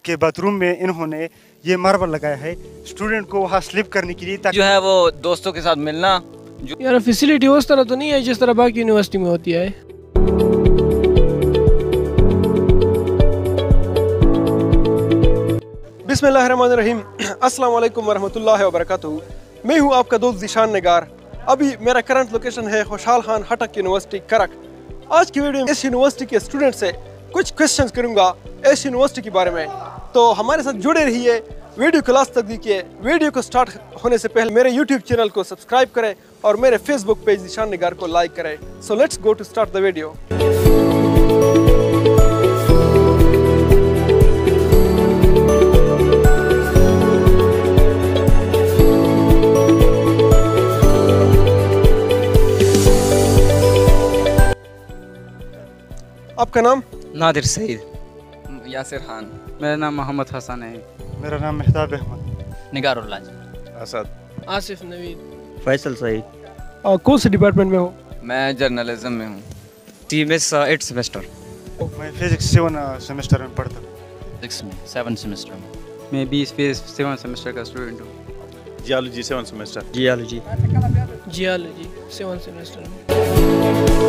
कि बाथरूम में इन्होंने ये मार्बल लगाया है स्टूडेंट को वहाँ स्लिप करने के लिए, ताकि जो है वो दोस्तों के साथ मिलना। यार फैसिलिटी उस तरह तो नहीं है जिस तरह बाकी यूनिवर्सिटी में होती है। बिस्मिल्लाहिर्रहमानिर्रहीम, अस्सलाम वालेकुम वरहमतुल्लाहि वबरकातुहू। मैं हूँ आपका दोस्त ज़ीशान निगार। अभी मेरा करंट लोकेशन है खुशहाल खान हटक यूनिवर्सिटी करक। आज की वीडियो में इस यूनिवर्सिटी के स्टूडेंट से कुछ क्वेश्चंस करूँगा इस यूनिवर्सिटी के बारे में, तो हमारे साथ जुड़े रहिए, वीडियो को लास्ट तक देखिए। वीडियो को स्टार्ट होने से पहले मेरे यूट्यूब चैनल को सब्सक्राइब करें और मेरे फेसबुक पेज ज़ीशान निगार को लाइक करें। So let's go to start the video. आपका नाम? नादिर सईद। यासिर खान। मेरा नाम मोहम्मद हसन है। मेरा नाम मेहताब अहमद। निगारुल्लाह जी। असद। आसिफ नवीद। फैसल सईद। कौन से डिपार्टमेंट में हो? मैं जर्नलिज्म में हूँ। TMS 8 semester. मैं फिजिक्स 7 सेमेस्टर में पढ़ता हूँ। 6 में 7 सेमेस्टर में। मैं 7 सेमेस्टर का स्टूडेंट हूँ। Geology 7 semester. जियोलॉजी 7 सेमेस्टर में।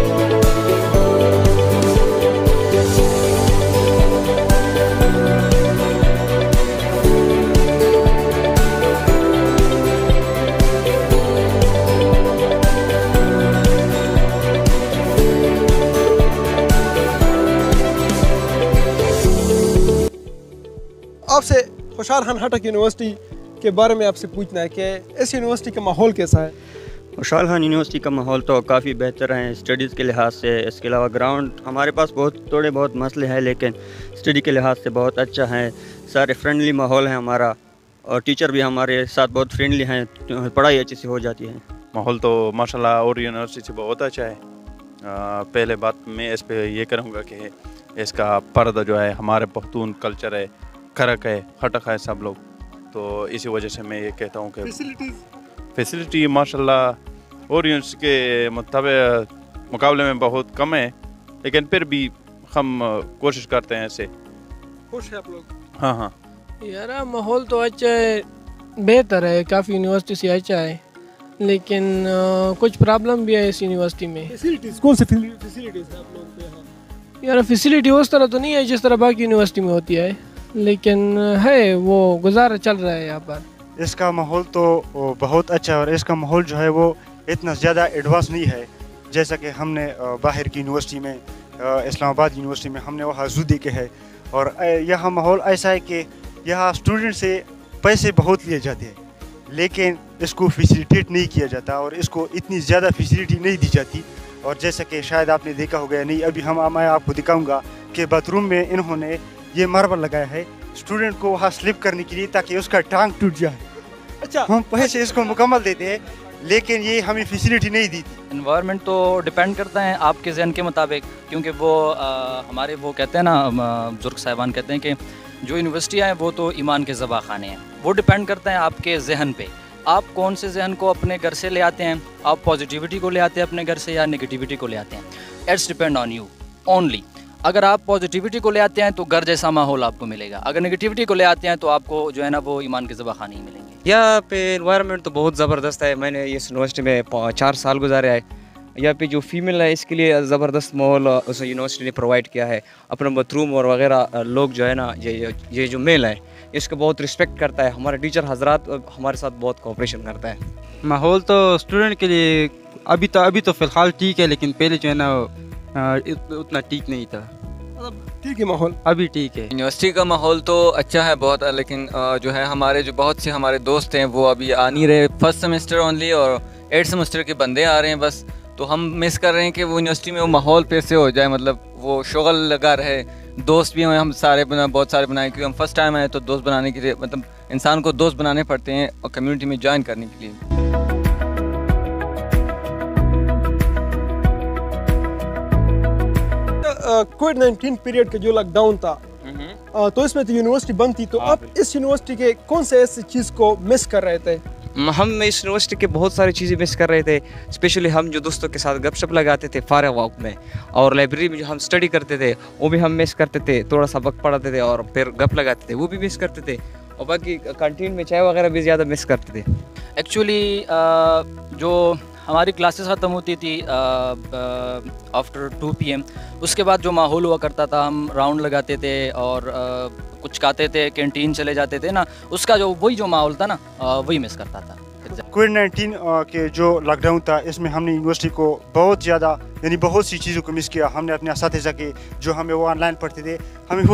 आपसे खुशहाल खान हटक यूनिवर्सिटी के बारे में आपसे पूछना है कि इस यूनिवर्सिटी का माहौल कैसा है? खुशहाल खान यूनिवर्सिटी का माहौल तो काफ़ी बेहतर है स्टडीज़ के लिहाज से। इसके अलावा ग्राउंड हमारे पास थोड़े बहुत मसले हैं, लेकिन स्टडी के लिहाज से बहुत अच्छा है। सारे फ्रेंडली माहौल है हमारा, और टीचर भी हमारे साथ बहुत फ्रेंडली हैं, पढ़ाई अच्छी से हो जाती है। माहौल तो माशाल्लाह और यूनिवर्सिटी से बहुत अच्छा है। पहले बात मैं इस पे ये करूँगा कि इसका पर्दा जो है हमारे पख्तून कल्चर है, करक है, हटक है सब लोग, तो इसी वजह से मैं ये कहता हूँ कि फैसिलिटी माशाल्लाह और यूनिवर्सिटी के मुकाबले में बहुत कम है, लेकिन फिर भी हम कोशिश करते हैं ऐसे। खुश है आप लोग? हाँ हाँ यार माहौल तो अच्छा है, बेहतर है, काफ़ी यूनिवर्सिटी से अच्छा है, लेकिन कुछ प्रॉब्लम भी है इस यूनिवर्सिटी में। फैसिलिटीज़ कौन सी फैसिलिटीज़ है आप लोगों के यहाँ? यार फैसिलिटी उस तरह तो नहीं है जिस तरह बाकी यूनिवर्सिटी में होती है, लेकिन है वो गुजारा चल रहा है यहाँ पर। इसका माहौल तो बहुत अच्छा है, और इसका माहौल जो है वो इतना ज़्यादा एडवांस नहीं है जैसा कि हमने बाहर की यूनिवर्सिटी में, इस्लामाबाद यूनिवर्सिटी में हमने वहाँ जू देखे है। और यहाँ माहौल ऐसा है कि यहाँ स्टूडेंट से पैसे बहुत लिए जाते हैं, लेकिन इसको फैसिलिटेट नहीं किया जाता और इसको इतनी ज़्यादा फैसिलिटी नहीं दी जाती। और जैसा कि शायद आपने देखा होगा या नहीं, अभी मैं आपको दिखाऊँगा कि बाथरूम में इन्होंने ये मार्बल लगाया है स्टूडेंट को वहाँ स्लिप करने के लिए, ताकि उसका टांग टूट जाए। अच्छा, हम पैसे इसको मुकम्मल देते हैं, लेकिन ये हमें फैसिलिटी नहीं दी थी। एनवायरनमेंट तो डिपेंड करता है आपके जहन के मुताबिक, क्योंकि वो हमारे वो कहते हैं ना, बुजुर्ग साहिबान कहते हैं कि जो यूनिवर्सिटियाँ हैं वो तो ईमान के ज़बा खाने हैं। वो डिपेंड करता है आपके जहन पे, आप कौन से जहन को अपने घर से ले आते हैं। आप पॉजिटिविटी को ले आते हैं अपने घर से या नेगेटिविटी को ले आते हैं। It's depend on you only. अगर आप पॉजिटिविटी को ले आते हैं तो घर जैसा माहौल आपको मिलेगा, अगर नेगेटिविटी को ले आते हैं तो आपको जो है ना वो ईमान के ज़बा खाने ही मिलेंगे। यहाँ पे एनवायरनमेंट तो बहुत ज़बरदस्त है। मैंने इस यूनिवर्सिटी में 4 साल गुजारे है। यहाँ पे जो फीमेल है इसके लिए ज़बरदस्त माहौल उस यूनिवर्सिटी ने प्रोवाइड किया है। अपना बाथरूम और वगैरह लोग जो है ना, ये जो मेल है इसको बहुत रिस्पेक्ट करता है। हमारे टीचर हजरात हमारे साथ बहुत कोऑपरेशन करता है। माहौल तो स्टूडेंट के लिए अभी तो फ़िलहाल ठीक है, लेकिन पहले जो है ना उतना ठीक नहीं था। ठीक है, माहौल अभी ठीक है। यूनिवर्सिटी का माहौल तो अच्छा है बहुत, लेकिन जो है हमारे जो बहुत से हमारे दोस्त हैं वो अभी आ नहीं रहे। 1st सेमेस्टर ओनली और 8 सेमेस्टर के बंदे आ रहे हैं बस, तो हम मिस कर रहे हैं कि वो यूनिवर्सिटी में वो माहौल पे से हो जाए, मतलब वो शुगल लगा रहे, दोस्त भी हम सारे बहुत सारे बनाए, क्योंकि हम फर्स्ट टाइम आए तो दोस्त बनाने के लिए, मतलब इंसान को दोस्त बनाने पड़ते हैं और कम्युनिटी में ज्वाइन करने के लिए। कोविड-19 पीरियड का जो लॉकडाउन था, तो इसमें तो यूनिवर्सिटी बंद थी, तो आप इस यूनिवर्सिटी के कौन से ऐसी चीज़ को मिस कर रहे थे? हम इस यूनिवर्सिटी के बहुत सारी चीज़ें मिस कर रहे थे। स्पेशली हम जो दोस्तों के साथ गपशप लगाते थे फारग वक्त में, और लाइब्रेरी में जो हम स्टडी करते थे वो भी हम मिस करते थे। थोड़ा सा वक्त पढ़ाते थे और फिर गप लगाते थे, वो भी मिस करते थे। और बाकी कैंटीन में चाय वगैरह भी ज़्यादा मिस करते थे। एक्चुअली जो हमारी क्लासेस ख़त्म होती थी आफ्टर 2 PM, उसके बाद जो माहौल हुआ करता था, हम राउंड लगाते थे और कुछ खाते थे, कैंटीन चले जाते थे ना, उसका जो वही जो माहौल था ना, वही मिस करता था। कोविड-19 के जो लॉकडाउन था, इसमें हमने यूनिवर्सिटी को बहुत ज़्यादा यानी बहुत सी चीज़ों को मिस किया। हमने अपने असातिज़ा के जो हमें वो ऑनलाइन पढ़ते थे, हमें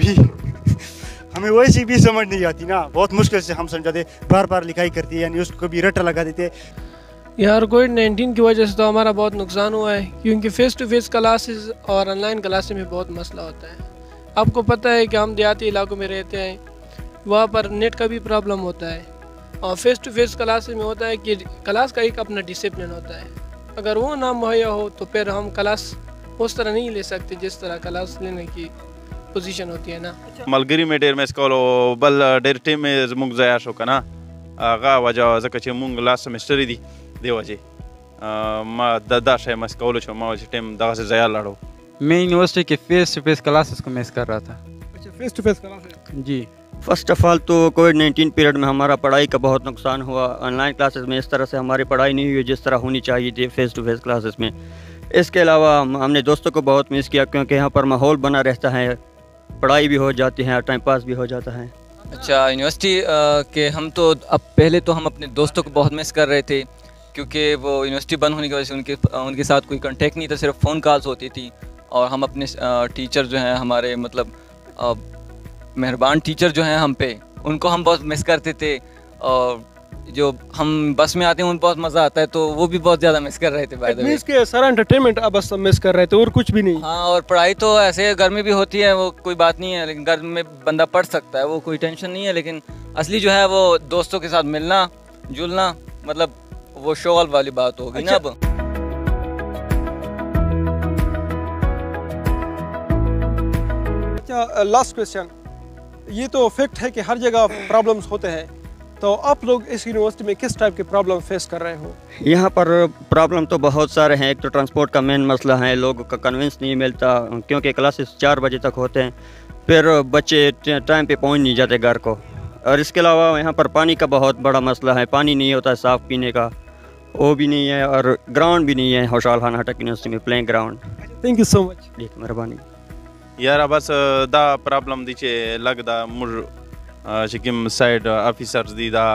वही चीज़ भी समझ नहीं आती ना, बहुत मुश्किल से हम समझाते, बार बार लिखाई करती है, यानी उसको भी रट्टा लगा देते। यार कोविड-19 की वजह से तो हमारा बहुत नुकसान हुआ है, क्योंकि फ़ेस टू फेस क्लासेस और ऑनलाइन क्लासेस में बहुत मसला होता है। आपको पता है कि हम देहाती इलाकों में रहते हैं, वहाँ पर नेट का भी प्रॉब्लम होता है, और फ़ेस टू फेस क्लासेस में होता है कि क्लास का एक अपना डिसिप्लिन होता है। अगर वो ना मुहैया हो तो फिर हम क्लास उस तरह नहीं ले सकते जिस तरह क्लास लेने की पोजीशन होती है ना। मलगरी में डेर में स्कॉलो बल डेर टीम में मुंग जाया शो का ना आगा वजह जकचे मुंग लास्ट सेमेस्टर दी देवाजे मा दादा शे मस कॉलो छो मा टीम दागा से जाया लड़ो। मैं यूनिवर्सिटी के फेस टू फेस क्लासेस को मिस कर रहा था। अच्छा, फेस टू फेस क्लासेस। जी, फर्स्ट ऑफ ऑल तो कोविड-19 पीरियड में हमारा पढ़ाई का बहुत नुकसान हुआ। ऑनलाइन क्लासेस में इस तरह से हमारी पढ़ाई नहीं हुई जिस तरह होनी चाहिए थी फेस टू फेस क्लासेस में। इसके अलावा हमने दोस्तों को बहुत मिस किया, क्योंकि यहाँ पर माहौल बना रहता है, पढ़ाई भी हो जाती है और टाइम पास भी हो जाता है। अच्छा, यूनिवर्सिटी के हम तो अब पहले तो हम अपने दोस्तों को बहुत मिस कर रहे थे, क्योंकि वो यूनिवर्सिटी बंद होने की वजह से उनके साथ कोई कांटेक्ट नहीं था, सिर्फ फ़ोन कॉल्स होती थी। और हम अपने टीचर जो हैं हमारे, मतलब मेहरबान टीचर जो हैं हम पे, उनको हम बहुत मिस करते थे। और जो हम बस में आते हैं उन बहुत मज़ा आता है, तो वो भी बहुत ज़्यादा मिस कर रहे थे। बाय द वे, के सारा एंटरटेनमेंट अब बस मिस कर रहे थे और कुछ भी नहीं। हाँ, और पढ़ाई तो ऐसे घर में भी होती है, वो कोई बात नहीं है, लेकिन घर में बंदा पढ़ सकता है, वो कोई टेंशन नहीं है। लेकिन असली जो है वो दोस्तों के साथ मिलना जुलना, मतलब वो शोल वाली बात होगी ना। अब अच्छा, लास्ट क्वेश्चन, ये तो फैक्ट है कि हर जगह प्रॉब्लम्स होते हैं, तो आप लोग इस यूनिवर्सिटी में किस टाइप के प्रॉब्लम फेस कर रहे हो? यहाँ पर प्रॉब्लम तो बहुत सारे हैं। एक तो ट्रांसपोर्ट का मेन मसला है, लोगों का कन्विंस नहीं मिलता, क्योंकि क्लासेस 4 बजे तक होते हैं, फिर बच्चे टाइम पे पहुँच नहीं जाते घर को। और इसके अलावा यहाँ पर पानी का बहुत बड़ा मसला है, पानी नहीं होता है साफ़ पीने का, वो भी नहीं है, और ग्राउंड भी नहीं है खुशहाल खान हटक यूनिवर्सिटी में, playing ground. Thank you so much. जी, मेहरबानी यार बस दा प्रॉब्लम दीचे लगदा मुर शिकिम साइड ऑफिसर्स दी दा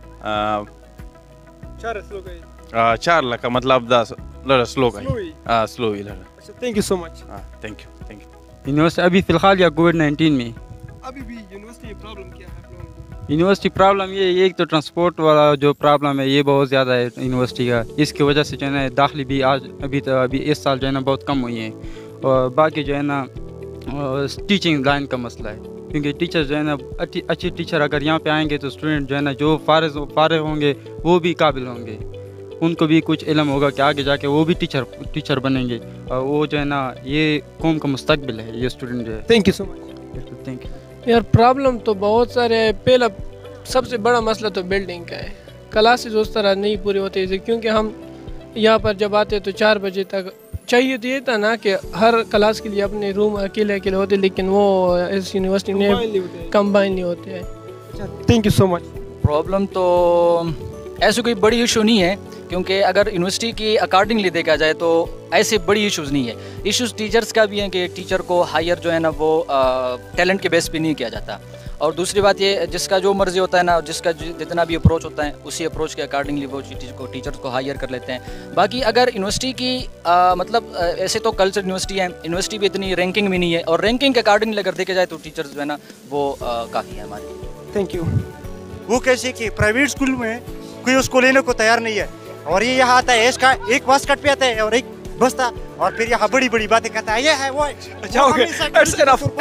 4 लाख मतलब दा लड़ा स्लो का स्लो ही लड़ा। Thank you so much. Thank you. University अभी फ़िलहाल या कोविड-19 में अभी भी यूनिवर्सिटी प्रॉब्लम क्या है आप लोगों को? यूनिवर्सिटी प्रॉब्लम ये एक तो ट्रांसपोर्ट वाला जो प्रॉब्लम है ये बहुत ज़्यादा है यूनिवर्सिटी का। इसकी वजह से जो है ना दाखिली भी अभी इस साल जो है ना बहुत कम हुई है। और बाकी जो है ना टीचिंग लाइन का मसला है, क्योंकि टीचर जो है ना अच्छे टीचर अगर यहाँ पे आएंगे तो स्टूडेंट जो है ना जो फारिग होंगे वो भी काबिल होंगे, उनको भी कुछ इल्म होगा कि आगे जाके वो भी टीचर बनेंगे, और वो जो है ना ये कौम का मुस्तकबिल है ये स्टूडेंट जो है। Thank you so much. Thank you. यार प्रॉब्लम तो बहुत सारे हैं। पहला सबसे बड़ा मसला तो बिल्डिंग का है, क्लासेस उस तरह नहीं पूरी होती थी, क्योंकि हम यहाँ पर जब आते तो 4 बजे तक चाहिए। तो ये था ना कि हर क्लास के लिए अपने रूम अकेले होते, लेकिन वो इस यूनिवर्सिटी में कंबाइन नहीं होते हैं। Thank you so much. Problem तो ऐसे कोई बड़ी इशू नहीं है, क्योंकि अगर यूनिवर्सिटी की अकॉर्डिंगली देखा जाए तो ऐसे बड़ी इश्यूज़ नहीं है। इश्यूज़ टीचर्स का भी है कि टीचर को हायर जो है ना वो टैलेंट के बेस पे नहीं किया जाता। और दूसरी बात ये, जिसका जो मर्ज़ी होता है ना, जिसका जितना भी अप्रोच होता है उसी अप्रोच के अकॉर्डिंगली वो टीचर्स को हायर कर लेते हैं। बाकी अगर यूनिवर्सिटी की मतलब ऐसे तो कल्चर यूनिवर्सिटी भी इतनी रैंकिंग भी नहीं है, और रैंकिंग के अकॉर्डिंगली अगर देखे जाए तो टीचर्स जो है ना वो काफ़ी है हमारे। Thank you. वो कैसे कि प्राइवेट स्कूल में कोई उसको लेने को तैयार नहीं है, और ये यहाँ आता है इसका एक बस कट पे आता है और एक बसता, और फिर यहाँ बड़ी बड़ी बातें करता है, ये है वो है। अच्छा, okay, it's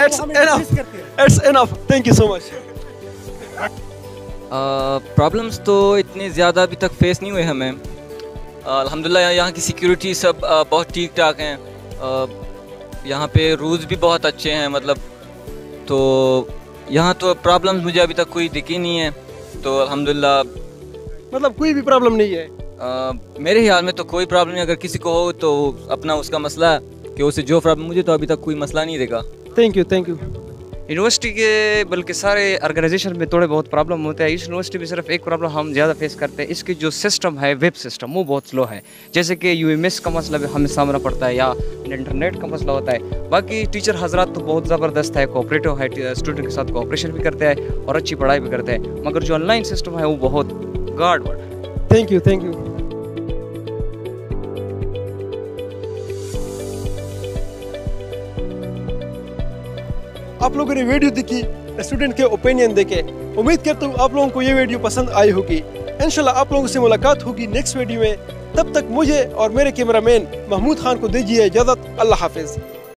enough. Thank you so much. Problems तो इतने ज़्यादा अभी तक फेस नहीं हुए हमें, अल्हम्दुलिल्लाह। यहाँ की सिक्योरिटी सब बहुत ठीक ठाक हैं, यहाँ पे रूल्स भी बहुत अच्छे हैं, मतलब तो यहाँ तो प्रॉब्लम्स मुझे अभी तक कोई दिखी नहीं है, तो अल्हम्दुलिल्लाह मतलब कोई भी प्रॉब्लम नहीं है? मेरे ख्याल में तो कोई प्रॉब्लम नहीं, अगर किसी को हो तो अपना उसका मसला है कि उसे जो प्रॉब्लम, मुझे तो अभी तक कोई मसला नहीं देगा। Thank you, thank you. University के बल्कि सारे ऑर्गेनाइजेशन में थोड़े बहुत प्रॉब्लम होते हैं। इस यूनिवर्सिटी में सिर्फ एक प्रॉब्लम हम ज़्यादा फेस करते हैं, इसकी जो सिस्टम है वेब सिस्टम वो बहुत स्लो है। जैसे कि यूएमएस का मसला भी हमें सामना पड़ता है या इंटरनेट का मसला होता है। बाकी टीचर हजरात तो बहुत ज़बरदस्त है, कोऑपरेटिव है, स्टूडेंट के साथ कोऑपरेशन भी करते हैं और अच्छी पढ़ाई भी करते हैं, मगर जो ऑनलाइन सिस्टम है वो बहुत गड़बड़ है। Thank you, thank you. आप लोगों ने वीडियो देखी, स्टूडेंट के ओपिनियन देखे। उम्मीद करता हूँ आप लोगों को ये वीडियो पसंद आई होगी। इंशाल्लाह आप लोगों से मुलाकात होगी नेक्स्ट वीडियो में। तब तक मुझे और मेरे कैमरामैन महमूद खान को दीजिए इजाज़त। अल्लाह हाफिज़।